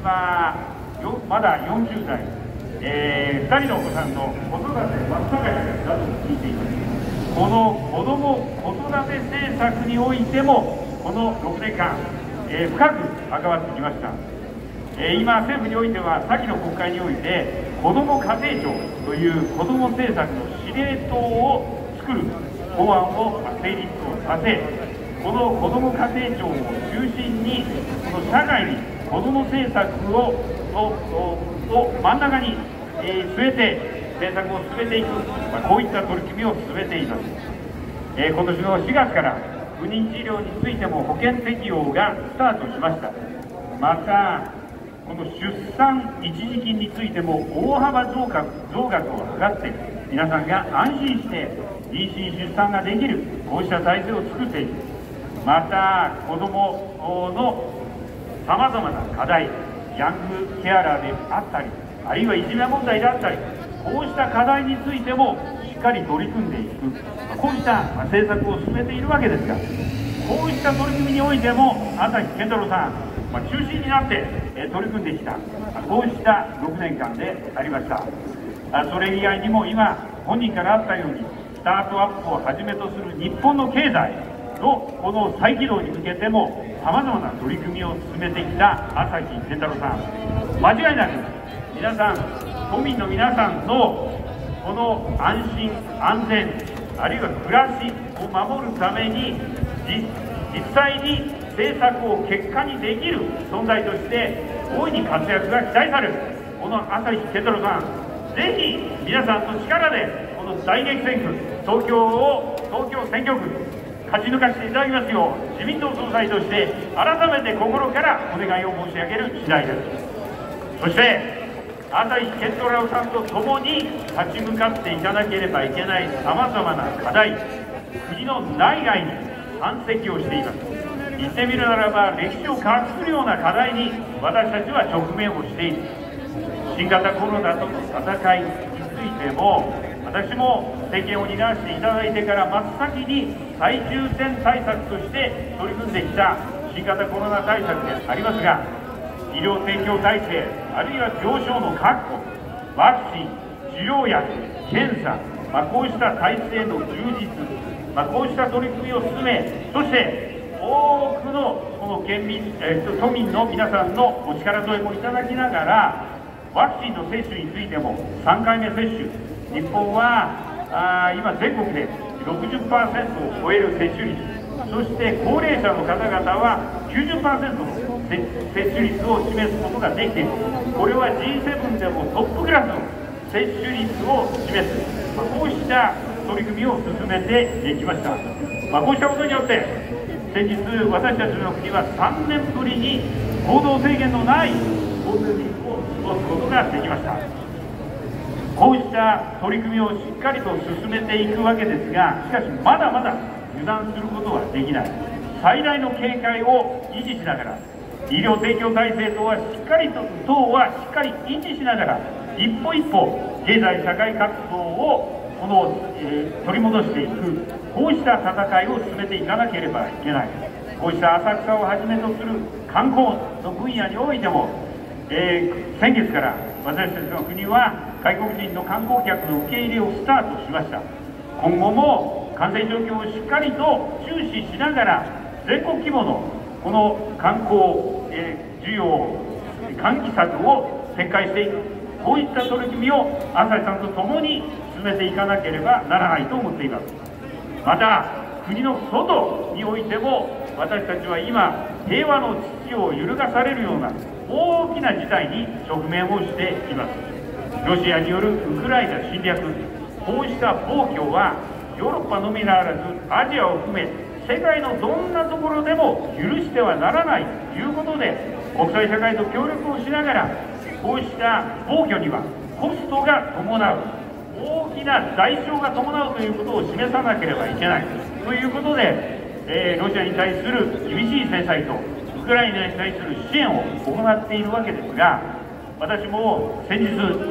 Speaker 2: 今まだ40代、2人のお子さんの子育て真っ盛りだと聞いています。この子ども子育て政策においてもこの6年間、深く関わってきました。今政府においては先の国会において子ども家庭庁という子ども政策の司令塔を作る法案を成立をさせ、この子ども家庭庁を中心にこの社会に子ども政策を真ん中に据えて政策を進めていく、こういった取り組みを進めています。今年の4月から不妊治療についても保険適用がスタートしました。またこの出産一時金についても大幅増額を図って皆さんが安心して妊娠出産ができる、こうした体制を作っていく。また子どものさまざまな課題、ヤングケアラーであったり、あるいはいじめ問題であったり、こうした課題についてもしっかり取り組んでいく、こうした政策を進めているわけですが、こうした取り組みにおいても朝日健太郎さん、中心になって取り組んできた、こうした6年間でありました。それ以外にも今本人からあったようにスタートアップをはじめとする日本の経済のこの再起動に向けてもさまざまな取り組みを進めてきた朝日健太郎さん、間違いなく皆さん、都民の皆さんのこの安心安全、あるいは暮らしを守るために実際に政策を結果にできる存在として大いに活躍が期待されるこの朝日健太郎さん、ぜひ皆さんの力でこの大激戦区東京選挙区勝ち抜かしていただきますよう、自民党総裁として改めて心からお願いを申し上げる次第です。そして朝日健太郎さんと共に立ち向かっていかなければいけないさまざまな課題、国の内外に山積をしています。言ってみるならば歴史を画するような課題に私たちは直面をしている。新型コロナとの戦いについても、私も政権を担わせていただいてから真っ先に最重点対策として取り組んできた新型コロナ対策でありますが、医療提供体制、あるいは病床の確保、ワクチン、治療薬、検査、こうした体制の充実、こうした取り組みを進め、そして多くのこの都民の皆さんのお力添えもいただきながら、ワクチンの接種についても3回目接種、日本は今全国で 60% を超える接種率、そして高齢者の方々は 90% の接種率を示すことができている。これは G7 でもトップクラスの接種率を示す、こうした取り組みを進めてきました。こうしたことによって先日私たちの国は3年ぶりに行動制限のないゴールデンウィークを過ごすことができました。こうした取り組みをしっかりと進めていくわけですが、しかしまだまだ油断することはできない。最大の警戒を維持しながら、医療提供体制等はしっかり維持しながら、一歩一歩経済社会活動を取り戻していく、こうした戦いを進めていかなければいけない。こうした浅草をはじめとする観光の分野においても、先月から私たちの国は外国人の観光客の受け入れをスタートしました。今後も感染状況をしっかりと注視しながら、全国規模のこの観光、需要喚起策を展開していく、こういった取り組みを朝日さんと共に進めていかなければならないと思っています。また国の外においても、私たちは今平和の秩序を揺るがされるような大きな事態に直面をしています。ロシアによるウクライナ侵略、こうした暴挙はヨーロッパのみならずアジアを含め世界のどんなところでも許してはならないということで、国際社会と協力をしながら、こうした暴挙にはコストが伴う、大きな代償が伴うということを示さなければいけないということで、ロシアに対する厳しい制裁とウクライナに対する支援を行っているわけですが、私も先日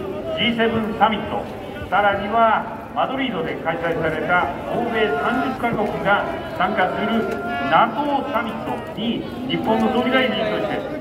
Speaker 2: G7 サミット、さらにはマドリードで開催された欧米30カ国が参加する NATO サミットに日本の総理大臣として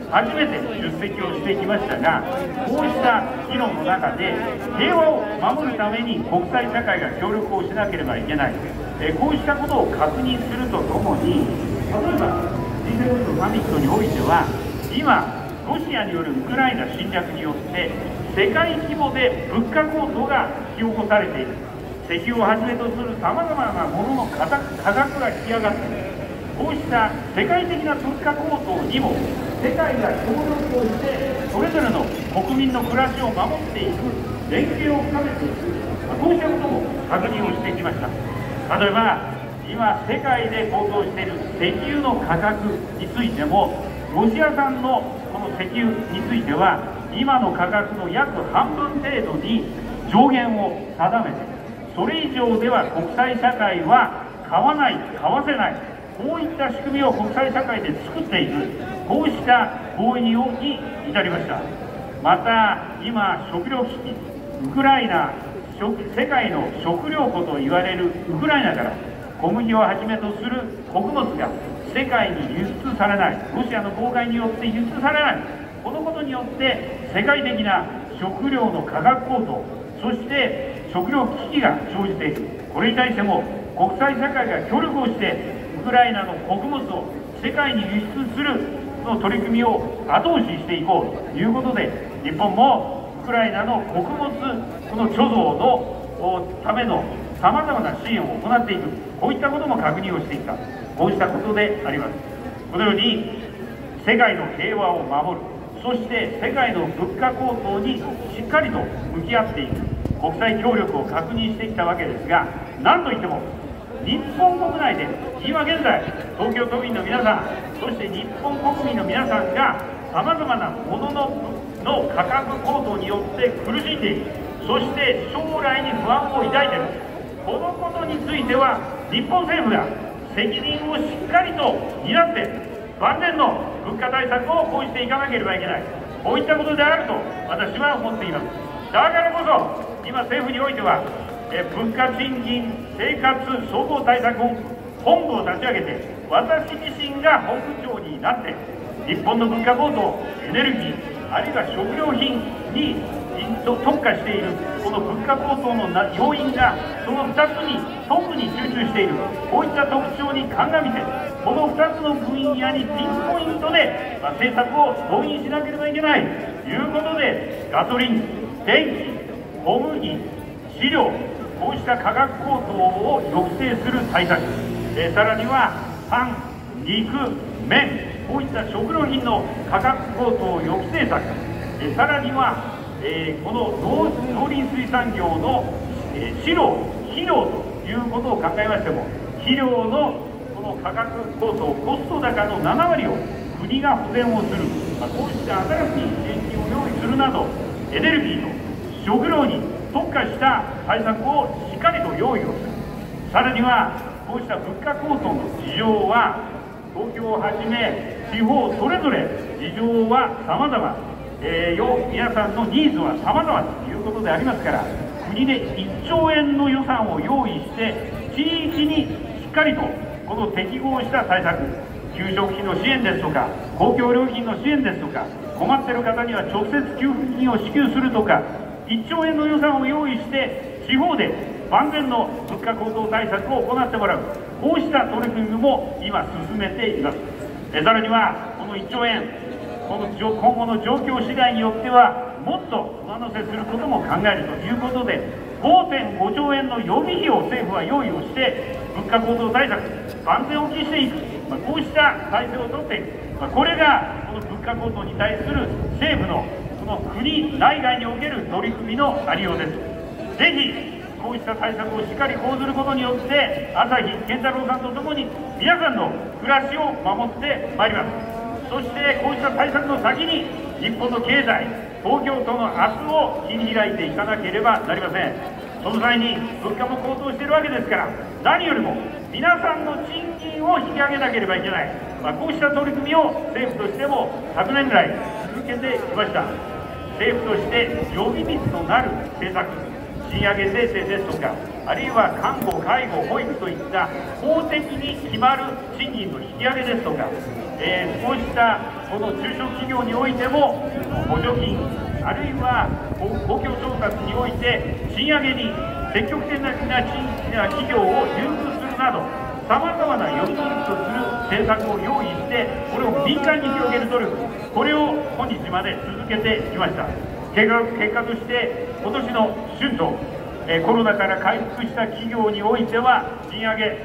Speaker 2: 初めて出席をしてきましたが、こうした議論の中で平和を守るために国際社会が協力をしなければいけない、こうしたことを確認するとともに、例えば G7 サミットにおいては今ロシアによるウクライナ侵略によって世界規模で物価高騰が引き起こされている。石油をはじめとするさまざまなものの価格が引き上がっている。こうした世界的な物価高騰にも世界が協力をしてそれぞれの国民の暮らしを守っていく連携を深めていく、こうしたことも確認をしてきました。例えば今世界で高騰している石油の価格についても、ロシア産のこの石油については今の価格の約半分程度に上限を定めて、それ以上では国際社会は買わない、買わせない、こういった仕組みを国際社会で作っていく、こうした合意に至りました。また今食糧危機、ウクライナ、世界の食糧庫と言われるウクライナから小麦をはじめとする穀物が世界に輸出されない、ロシアの妨害によって輸出されない、このことによって世界的な食料の価格高騰、そして食料危機が生じている。これに対しても国際社会が協力をしてウクライナの穀物を世界に輸出するその取り組みを後押ししていこうということで、日本もウクライナの穀物この貯蔵のためのさまざまな支援を行っていく、こういったことも確認をしていった、こうしたことであります。このように世界の平和を守る、そして世界の物価高騰にしっかりと向き合っていく国際協力を確認してきたわけですが、何といっても日本国内で今現在東京都民の皆さん、そして日本国民の皆さんがさまざまなものの価格高騰によって苦しんでいる、そして将来に不安を抱いている、このことについては日本政府が責任をしっかりと担って万全の物価対策を講じていかなければいけない、こういったことであると私は思っています。だからこそ今政府においては物価賃金生活総合対策本部を立ち上げて、私自身が本部長になって日本の物価高騰、エネルギーあるいは食料品に特化しているこの物価高騰の要因がその2つに特に集中している、こういった特徴に鑑みてこの2つの分野にピンポイントで政策を動員しなければいけないということで、ガソリン、電気、小麦、飼料、こうした価格高騰を抑制する対策、さらにはパン、肉、麺、こういった食料品の価格高騰抑制策、さらにはこの農林水産業の飼料、肥料ということを考えましても、肥料のこの価格高騰、コスト高の7割を国が保全をする、こうした新しい支援金を用意するなど、エネルギーと食料に特化した対策をしっかりと用意をする。さらにはこうした物価高騰の事情は東京をはじめ地方それぞれ事情は様々、皆さんのニーズは様々ということでありますから、国で1兆円の予算を用意して地域にしっかりとこの適合した対策、給食費の支援ですとか公共料金の支援ですとか、困っている方には直接給付金を支給するとか、1兆円の予算を用意して地方で万全の物価高騰対策を行ってもらう、こうした取り組みも今進めています。さらにはこの1兆円、この今後の状況次第によってはもっと上乗せすることも考えるということで、5.5 兆円の予備費を政府は用意をして物価高騰対策万全を期していく、こうした体制をとっていく、これがこの物価高騰に対する政府のその国内外における取り組みのありようです。ぜひこうした対策をしっかり講ずることによって朝日健太郎さんとともに皆さんの暮らしを守ってまいります。そしてこうした対策の先に日本の経済、東京都の明日を切り開いていかなければなりません。その際に物価も高騰しているわけですから、何よりも皆さんの賃金を引き上げなければいけない、こうした取り組みを政府としても昨年来続けてきました。政府として呼び水となる政策、 賃上げ税制ですとか、あるいは看護、介護、保育といった法的に決まる賃金の引き上げですとか、こうしたこの中小企業においても補助金、あるいは公共調達において賃上げに積極的な企業を優遇するなど、さまざまな予備金とする政策を用意して、これを民間に広げる努力、これを今日まで続けてきました。結果として、今年の春闘、コロナから回復した企業においては、賃上げ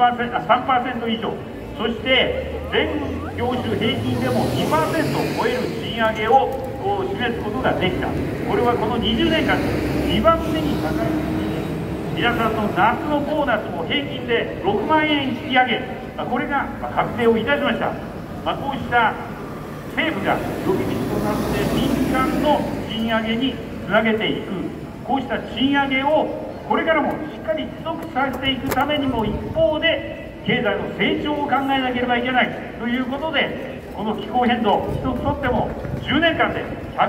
Speaker 2: 3% 以上、そして全業種平均でも 2% を超える賃上げを示すことができた。これはこの20年間で2番目に高い。皆さんの夏のボーナスも平均で6万円引き上げ、これが確定をいたしました。こうした政府が呼び水となって民間の賃上げにつなげていく、こうした賃上げをこれからもしっかり持続させていくためにも、一方で経済の成長を考えなければいけないということで、この気候変動一つとっても10年間で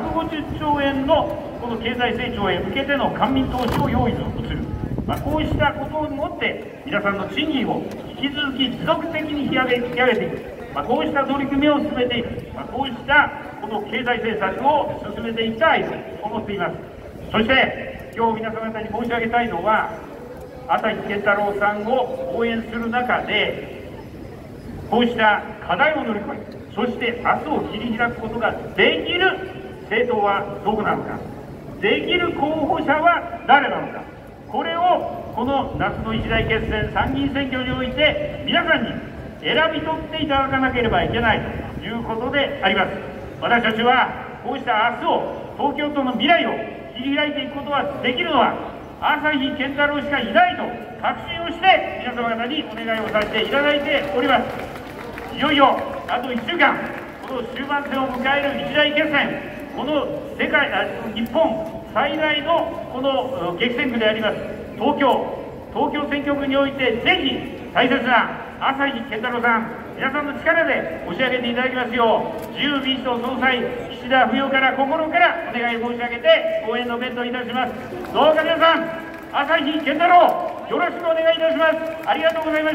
Speaker 2: 150兆円のこの経済成長へ向けての官民投資を用意する。こうしたことをもって皆さんの賃金を引き続き持続的に引き上げていく、こうした取り組みを進めていく、こうしたこの経済政策を進めていきたいと思っています。そして今日皆様方に申し上げたいのは、朝日健太郎さんを応援する中で、こうした課題を乗り越え、そして明日を切り開くことができる政党はどこなのか、できる候補者は誰なのか、これをこの夏の一大決戦、参議院選挙において皆さんに選び取っていただかなければいけないということであります。私たちはこうした明日を、東京都の未来を切り開いていくことができるのは朝日健太郎しかいないと確信をして皆様方にお願いをさせていただいております。いよいよあと1週間、この終盤戦を迎える一大決戦、この日本最大のこの激戦区であります東京選挙区において、ぜひ大切な朝日健太郎さん、皆さんの力で押し上げていただきますよう、自由民主党総裁岸田文雄から心からお願い申し上げて応援の弁当いたします。どうか皆さん、朝日健太郎よろしくお願いいたします。ありがとうございました。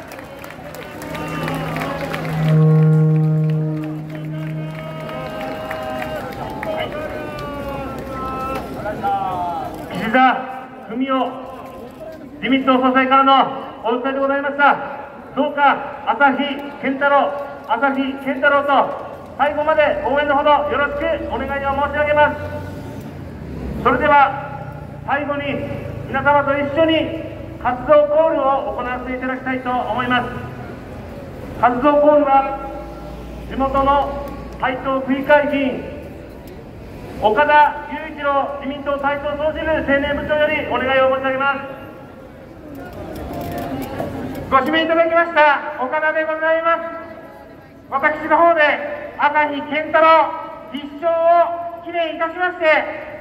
Speaker 1: 岸田文雄自民党総裁からのお訴えでございました。どうか朝日健太郎と最後まで応援のほどよろしくお願いを申し上げます。それでは最後に皆様と一緒に活動コールを行わせていただきたいと思います。活動コールは地元の台東区議会議員岡田雄一郎自民党台東総支部青年部長よりお願いを申し上げます。ご指名いただきました岡田でございます。私の方で朝日健太郎必勝を記念いたしまして、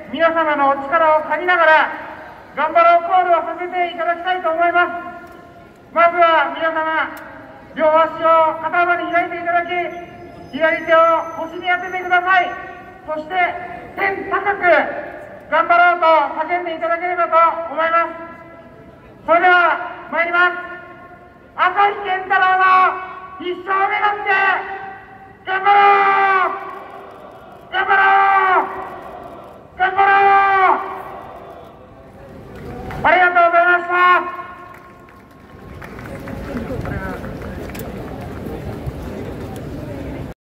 Speaker 1: 皆様のお力を借りながら頑張ろうコールをさせていただきたいと思います。まずは皆様、両足を肩幅に開いていただき、左手を腰に当ててください。そして天高く頑張ろうと叫んでいただければと思います。それでは参ります。朝日健太郎の必勝を目指して頑張ろう。